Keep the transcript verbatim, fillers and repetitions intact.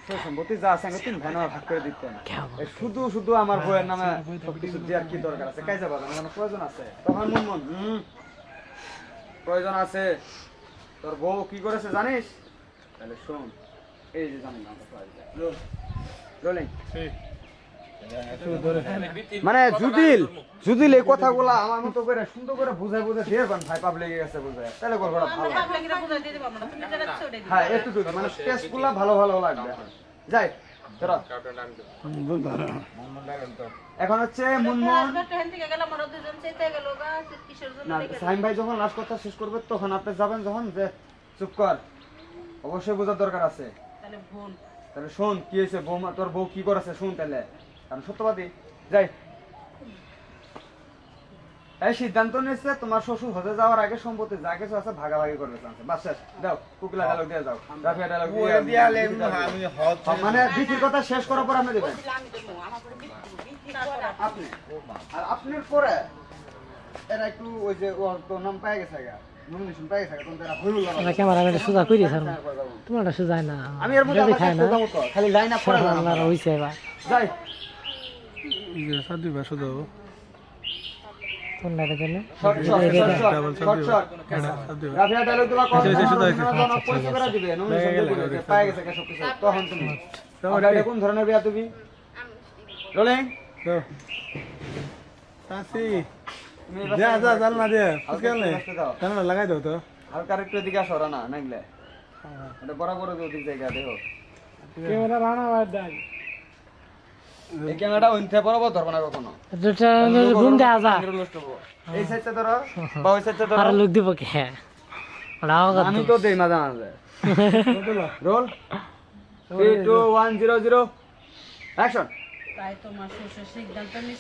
সম্পত্তি যা আছে তিন ভাই ভাগ করে দিতেন শুধু শুধু আমার বউয়ের নামে সবকিছু দেওয়ার কি দরকার আছে কাজে বাজার কোনো প্রয়োজন আছে তখন মন মন হম প্রয়োজন আছে তোর বউ কি করেছে জানিস তাহলে শোন এই যে জানি রোলিং মানে জুদিল জুদিল এই কথাগুলা আমার মতো করে সুন্দর করে বুঝাই বুঝাই দিয়ে পান ভাই পাবলিকে গেছে বুঝাই তাহলে গল্পটা ভালো হ্যাঁ একটু মানে টেস্টগুলা ভালো ভালো লাগবে যাই এখন হচ্ছে মুনমুন না সাইম ভাই যখন লাস্ট কথা শেষ করবে তখন আপনি যাবেন যখন যে চুপ কর অবশ্যই বোঝার দরকার আছে তাহলে শোন কি হয়েছে বৌমা তোর বউ কি করেছে শুন তাহলে কারণ সত্যবাদী যাই এই সিদ্ধান্ত নিচ্ছে তোমার শ্বশুর হতে যাওয়ার আগে সম্পত্তি যা কিছু আছে ভাগাভাগি করবে চাচ্ছে বাস শেষ দাও কুকিলা ডায়লগ দিয়ে যাও রাফিয়া ডায়লগ দিয়ে আমি মানে বিচির কথা শেষ করার পর আপনি দেবেন আপনি আর আপনার পরে এরা একটু ওই যে ওর তো নাম পাই গেছে গা নমিনেশন পাই গেছে তখন তারা ভুল লাগা ক্যামেরা আমি সুজা কইরি স্যার তোমারটা সুজায় না আমি এর মধ্যে দেখাই না খালি লাইন আপ করে আমার হইছে এবার যাই এই যে সাদু ভাষা দাও কোনটা দেখলে short short short short Rafia dialogue গুলো কত পয়সা করে দিবে নমিনেশন দিবে পাই গেছে সব কিছু তখন তুমি তোমার এটা কোন ধরনের বিয়া তুমি রোলিং দাও সাসি যা যা জাল না দে কেন কেন লাগাই দাও তো হালকা একটু এদিকে আসো রানা নাইলে এটা বরাবর ওদিক জায়গা দেখো ক্যামেরা রানা বাদ দাই এই ক্যামেরাটা ওইতে বরাবর ধরবা না কখনো দুটা রুম দে আজা এই সাইডটা ধরো বা ওই সাইডটা ধরো আর লোক দিব কে রাও আমি তো দেই মাঝে মাঝে roll three two one zero zero action তাই তোমার শ্বশুর সিদ্ধান্ত নিচ্ছে